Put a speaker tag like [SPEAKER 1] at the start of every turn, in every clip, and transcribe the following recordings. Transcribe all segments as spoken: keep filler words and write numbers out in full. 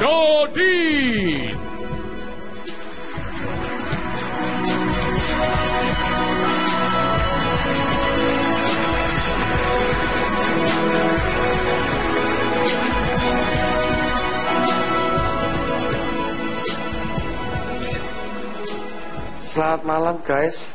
[SPEAKER 1] Dodi.
[SPEAKER 2] Selamat malam guys.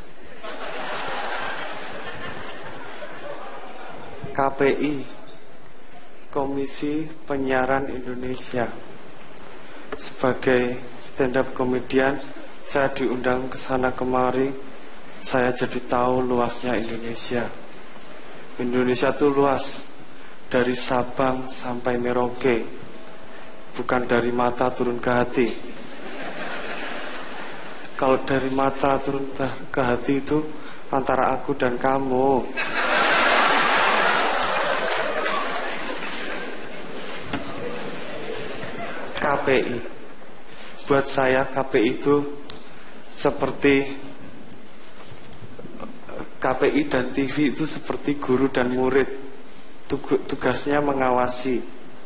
[SPEAKER 2] K P I, Komisi Penyiaran Indonesia. Sebagai stand up comedian, saya diundang ke sana kemari. Saya jadi tahu luasnya Indonesia. Indonesia itu luas, dari Sabang sampai Merauke, bukan dari mata turun ke hati. Kalau dari mata turun ke hati itu antara aku dan kamu. K P I, buat saya K P I itu seperti K P I dan T V itu seperti guru dan murid. Tugasnya mengawasi.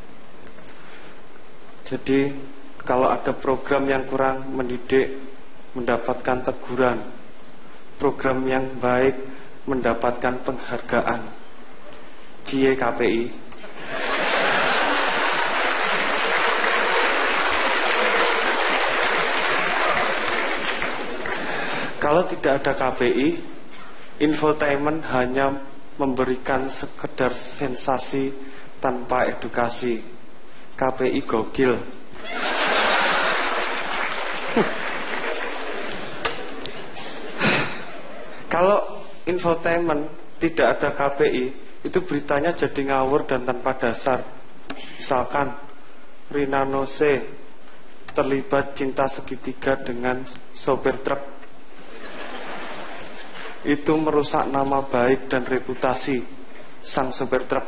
[SPEAKER 2] Jadi kalau ada program yang kurang mendidik, mendapatkan teguran. Program yang baik mendapatkan penghargaan. Cie K P I. Kalau tidak ada K P I, infotainment hanya memberikan sekedar sensasi tanpa edukasi. K P I gokil. Kalau infotainment tidak ada K P I, itu beritanya jadi ngawur dan tanpa dasar. Misalkan Rina Nose terlibat cinta segitiga dengan sopir truk. Itu merusak nama baik dan reputasi sang sopir truk.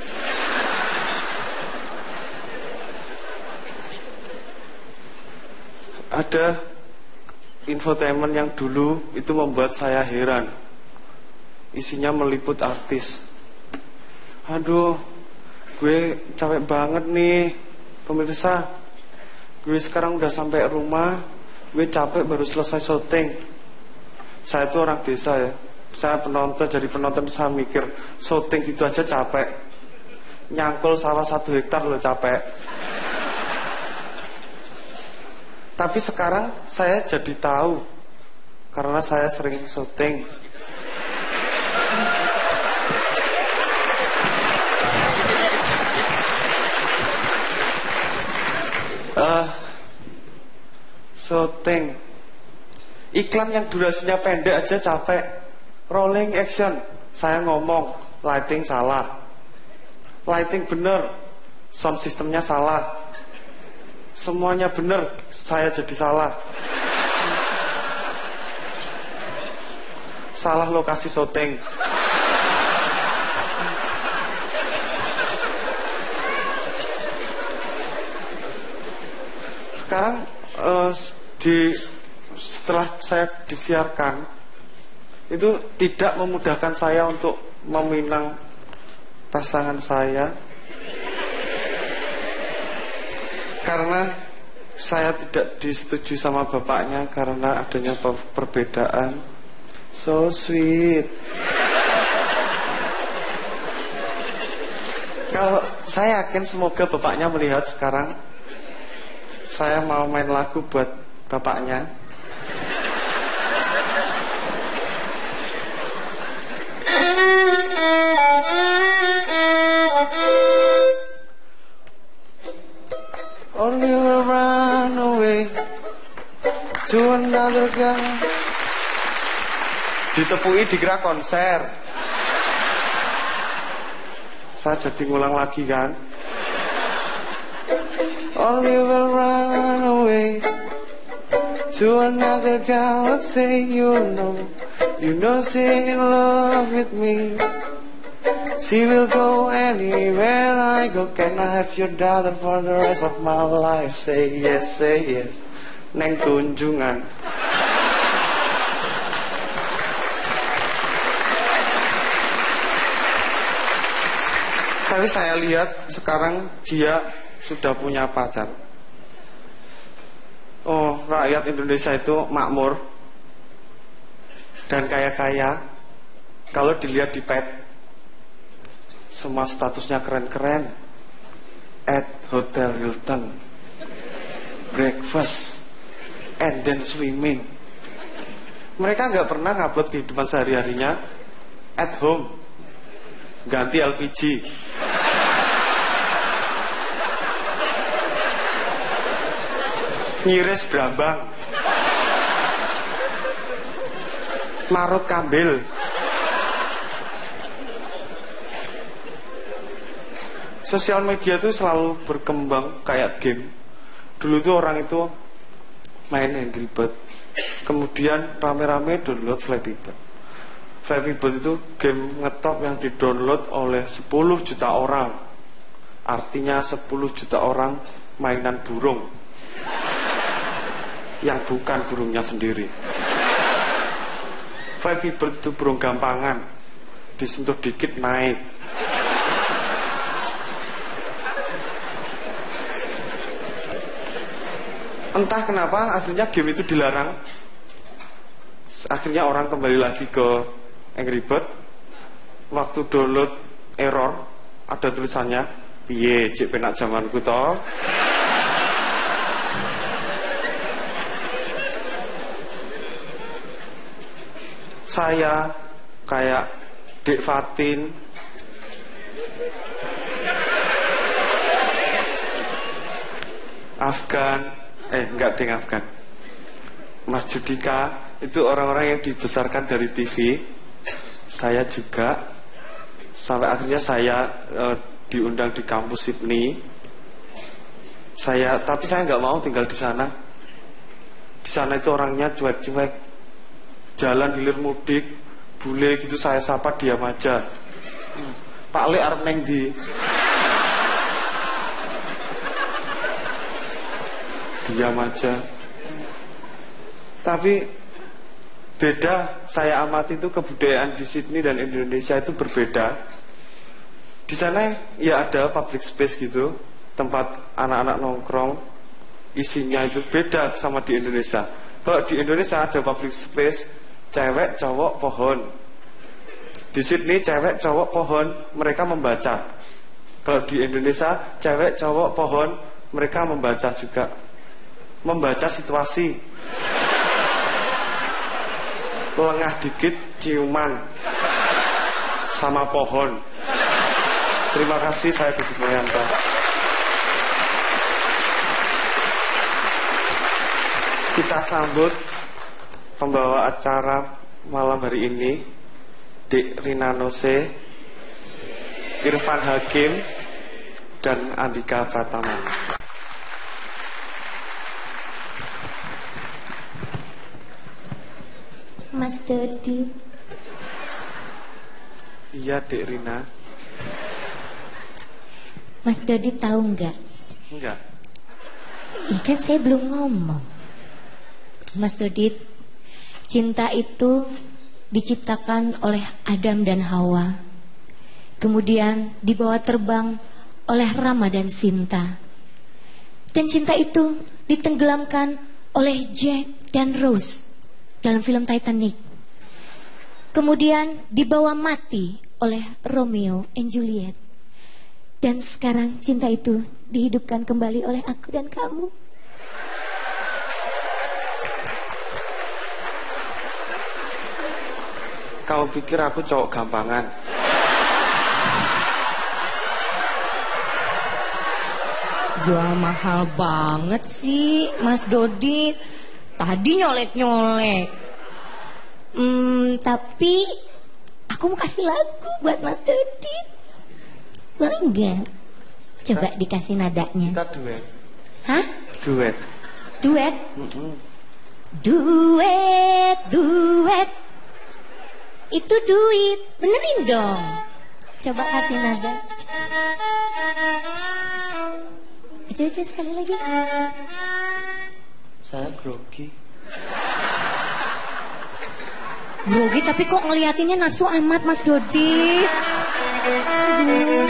[SPEAKER 2] Ada infotainment yang dulu itu membuat saya heran. Isinya meliput artis. Aduh, gue capek banget nih pemirsa. Gue sekarang udah sampai rumah, gue capek baru selesai syuting. Saya itu orang desa ya. Saya penonton, jadi penonton saya mikir syuting gitu aja capek. Nyangkul sawah satu hektar loh capek. Tapi sekarang saya jadi tahu, karena saya sering syuting. Uh, syuting iklan yang durasinya pendek aja capek. Rolling action, saya ngomong lighting salah, lighting bener, sound systemnya salah, semuanya bener, saya jadi salah. Salah lokasi syuting. Sekarang uh, di setelah saya disiarkan, itu tidak memudahkan saya untuk meminang pasangan saya, karena saya tidak disetujui sama bapaknya karena adanya perbedaan. So sweet. Kalau saya yakin semoga bapaknya melihat sekarang, saya mau main lagu buat bapaknya. Only will run away to another guy. Ditepui dikira konser. Saya jadi ngulang lagi kan. Only will run away to another girl. Say you know, you know she's in love with me. She will go anywhere I go. Can I have your daughter for the rest of my life? Say yes, say yes. Neng Tunjungan. Tapi saya lihat sekarang dia sudah punya pacar. Oh, rakyat Indonesia itu makmur dan kaya-kaya. Kalau dilihat di pet, semua statusnya keren-keren. At Hotel Hilton, breakfast, and then swimming. Mereka nggak pernah ngupload kehidupan sehari-harinya at home, ganti L P G, ngiris brambang, marut kambil. Sosial media itu selalu berkembang kayak game. Dulu tuh orang itu main Angry Bird, kemudian rame-rame download Flappy Bird. Flappy Bird itu game ngetop yang didownload oleh sepuluh juta orang. Artinya sepuluh juta orang mainan burung yang bukan burungnya sendiri. Flappy Bird itu burung gampangan, disentuh dikit naik. Entah kenapa akhirnya game itu dilarang. Akhirnya orang kembali lagi ke Angry Bird. Waktu download error, ada tulisannya piye cek penak zamanku toh. Saya kayak Dek Fatin, Afgan, eh enggak deng Afgan, Mas Judika, itu orang-orang yang dibesarkan dari T V. Saya juga, sampai akhirnya saya e, diundang di kampus Sydney. Saya, tapi saya nggak mau tinggal di sana. Di sana itu orangnya cuek-cuek, jalan hilir mudik, bule gitu saya sapa diam aja. Pak Le arep neng di, diam aja. Tapi beda, saya amati itu kebudayaan di Sydney dan Indonesia itu berbeda. Di sana ya ada public space gitu, tempat anak-anak nongkrong, isinya itu beda sama di Indonesia. Kalau di Indonesia ada public space, cewek, cowok, pohon. Di Sydney cewek, cowok, pohon, mereka membaca. Kalau di Indonesia cewek, cowok, pohon, mereka membaca juga. Membaca situasi. Lengah dikit ciuman sama pohon. Terima kasih, saya Budi Mulyanto. Kita sambut pembawa acara malam hari ini, Dek Rina Nose, Irfan Hakim, dan Andika Pratama.
[SPEAKER 1] Mas Dodi.
[SPEAKER 2] Iya Dek Rina.
[SPEAKER 1] Mas Dodi tahu nggak?
[SPEAKER 2] Enggak.
[SPEAKER 1] Ikan saya belum ngomong. Mas Dodi, cinta itu diciptakan oleh Adam dan Hawa, kemudian dibawa terbang oleh Rama dan Sinta, dan cinta itu ditenggelamkan oleh Jack dan Rose dalam film Titanic, kemudian dibawa mati oleh Romeo and Juliet, dan sekarang cinta itu dihidupkan kembali oleh aku dan kamu.
[SPEAKER 2] Kau pikir aku cowok gampangan?
[SPEAKER 1] Jual mahal banget sih Mas Dodi. Tadi nyolek-nyolek. Hmm, tapi aku mau kasih lagu buat Mas Dodi. Boleh enggak? Coba dikasih nadanya.
[SPEAKER 2] Kita duet.
[SPEAKER 1] Hah?
[SPEAKER 2] Duet.
[SPEAKER 1] Duet?
[SPEAKER 2] Mm-mm.
[SPEAKER 1] Duet, duet. Itu duit. Benerin dong. Coba kasih nada. Aja-aja sekali lagi.
[SPEAKER 2] Saya grogi.
[SPEAKER 1] Grogi tapi kok ngeliatinnya nafsu amat Mas Dodi. Aduh.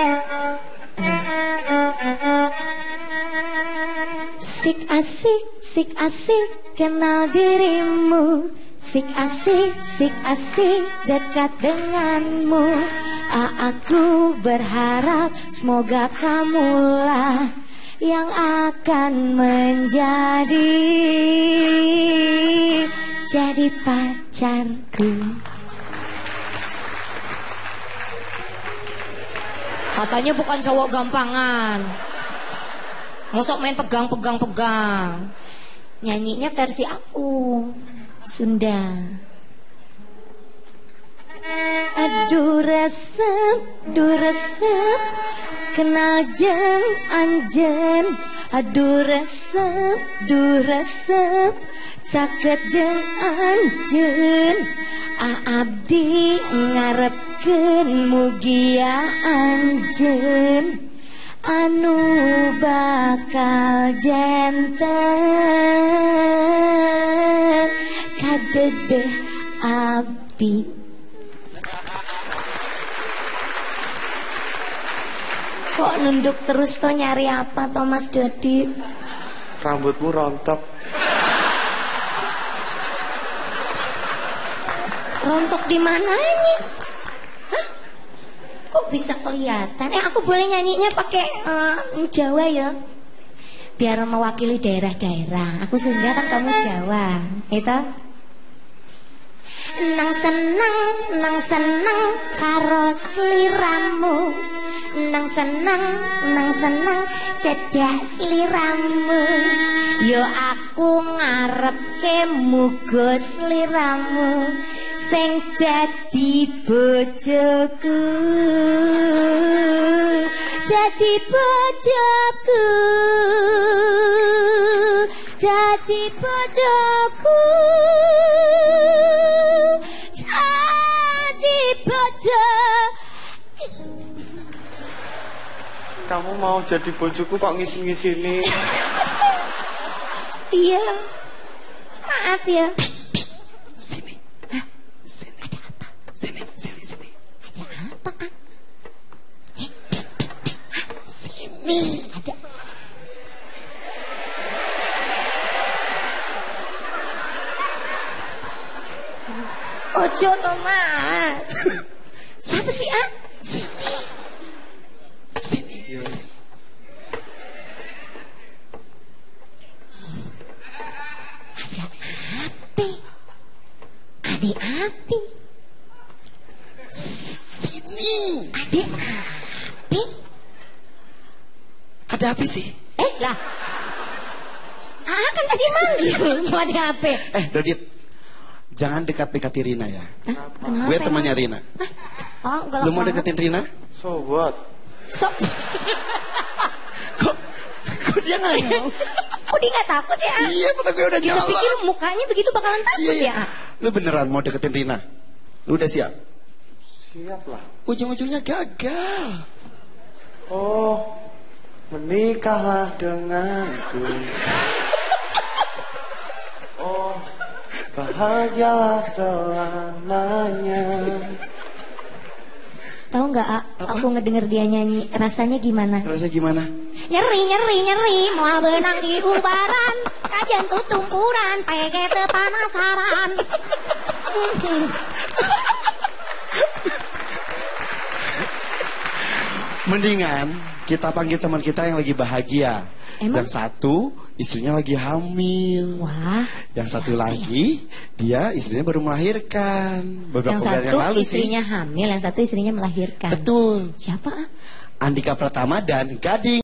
[SPEAKER 1] Sik asik sik asik kenal dirimu, sik asik, sik asik dekat denganmu. Aku berharap semoga kamulah yang akan menjadi jadi pacarku.
[SPEAKER 3] Katanya bukan cowok gampangan. Mosok main pegang-pegang-pegang.
[SPEAKER 1] Nyanyinya versi aku Sunda. Aduh resep, aduh resep kenal jeng anjen. Aduh resep, aduh resep caket jeng anjen. Abdi ngarepkeun mugia anjen anu bakal jenter kadedeh abdi. Kok nunduk terus toh, nyari apa toh Mas Dodi?
[SPEAKER 2] Rambutmu rontok.
[SPEAKER 1] Rontok di mananya? Hah? Kok bisa kelihatan? Eh aku boleh nyanyinya pakai uh, Jawa ya? Biar mewakili daerah-daerah. Aku Sunda kan kamu Jawa. Itu. Nang seneng, nang seneng karo sliramu. Nang seneng, nang seneng cedak sliramu. Yo aku ngarepke muga sliramu sing dadi bojoku, dadi bojoku, dadi bojoku, dadi bojoku.
[SPEAKER 2] Kamu mau jadi bojoku kok ngisi-ngisini?
[SPEAKER 1] Iya. Maaf ya. Nih, ada. Ojo Thomas. Siapa sih ah? Sini. Sini.
[SPEAKER 2] Yes.
[SPEAKER 1] Ada api. Ada api. Sini. Ada api.
[SPEAKER 4] Ada apa sih?
[SPEAKER 1] Eh lah. Ah kan tadi manggil mau ada apa?
[SPEAKER 4] Eh Dodit, jangan dekat-dekati Rina ya.
[SPEAKER 1] Hah? Kenapa?
[SPEAKER 4] Gue temannya Rina.
[SPEAKER 1] Hah? Oh,
[SPEAKER 4] Lu mau deketin Rina?
[SPEAKER 2] So what?
[SPEAKER 1] So,
[SPEAKER 4] Kok, kok dia nggak mau?
[SPEAKER 1] kok dia nggak takut ya?
[SPEAKER 4] Iya, pada gue udah
[SPEAKER 1] Kita
[SPEAKER 4] jalan.
[SPEAKER 1] pikir mukanya begitu bakalan takut
[SPEAKER 4] Iya, iya.
[SPEAKER 1] ya?
[SPEAKER 4] Lu beneran mau deketin Rina? Lu udah siap?
[SPEAKER 2] Siap lah.
[SPEAKER 4] Ujung-ujungnya gagal.
[SPEAKER 2] Oh, menikahlah denganku. Oh, bahagialah selamanya.
[SPEAKER 1] Tahu nggak, A? Aku ngedenger dia nyanyi, rasanya gimana?
[SPEAKER 4] Rasanya gimana?
[SPEAKER 1] Nyeri, nyeri, nyeri, mau benang di umbaran, kajian tuh tumpuran, pakai panasaran.
[SPEAKER 4] Mendingan kita panggil teman kita yang lagi bahagia.
[SPEAKER 1] Emang?
[SPEAKER 4] Yang satu istrinya lagi hamil.
[SPEAKER 1] Wah.
[SPEAKER 4] Yang satu lagi dia istrinya baru melahirkan beberapa
[SPEAKER 1] Yang
[SPEAKER 4] bulan
[SPEAKER 1] satu
[SPEAKER 4] yang lalu
[SPEAKER 1] istrinya
[SPEAKER 4] sih.
[SPEAKER 1] hamil, yang satu istrinya melahirkan.
[SPEAKER 4] Betul.
[SPEAKER 1] Siapa? Ah?
[SPEAKER 4] Andika Pratama dan Gading.